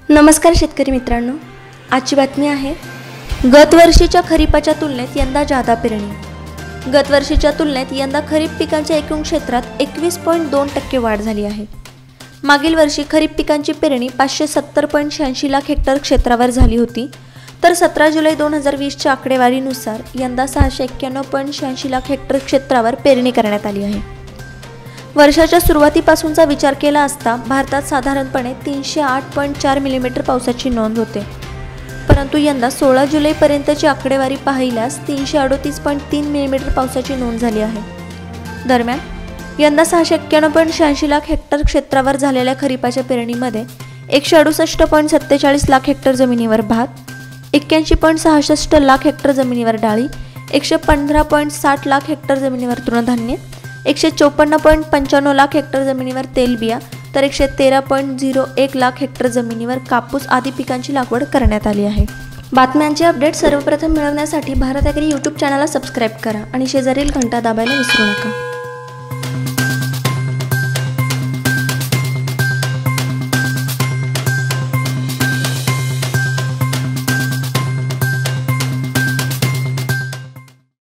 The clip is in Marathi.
नमस्कार शेतकरी मित्रांनो, आजची बातमी आहे गतवर्षीच्या खरीपाच्या तुलनेत यंदा जादा पेरणी। गतवर्षीच्या तुलनेत यंदा खरीप पिकांच्या एकूण क्षेत्रात 21.2% वाढ झाली आहे। मागील वर्षी खरीप पिकांची पेरणी 570.86 लाख हेक्टर क्षेत्रावर झाली होती, तर 17 जुलै 2020च्या आकडेवारीनुसार यंदा 691.86 लाख हेक्टर क्षेत्रावर पेरणी करण्यात आली आहे। वर्षाच्या सुरुवातीपासूनचा विचार केला असता भारतात साधारणपणे 308.4 मिलीमीटर पावसाची नोंद होते, परंतु यंदा 16 जुलैपर्यंतची आकडेवारी पाहिल्यास 338.3 मिलीमीटर पावसाची नोंद झाली आहे। दरम्यान यंदा 691.86 लाख हेक्टर क्षेत्रावर झालेल्या खरीपाच्या पेरणीमध्ये 168.47 लाख हेक्टर जमिनीवर भात, 81.66 लाख हेक्टर जमिनीवर डाळी, 115.60 लाख हेक्टर जमिनीवर तृणधान्य, 154.95 लाख हेक्टर जमिनीवर तेलबिया, तर 113.01 लाख हेक्टर जमिनीवर कापूस आदी पिकांची लागवड करण्यात आली आहे। बातम्यांचे अपडेट सर्वप्रथम मिळवण्यासाठी भारत ॲग्री यूट्यूब चॅनलला सबस्क्राईब करा आणि शेजारील घंटा दाबायला विसरू नका।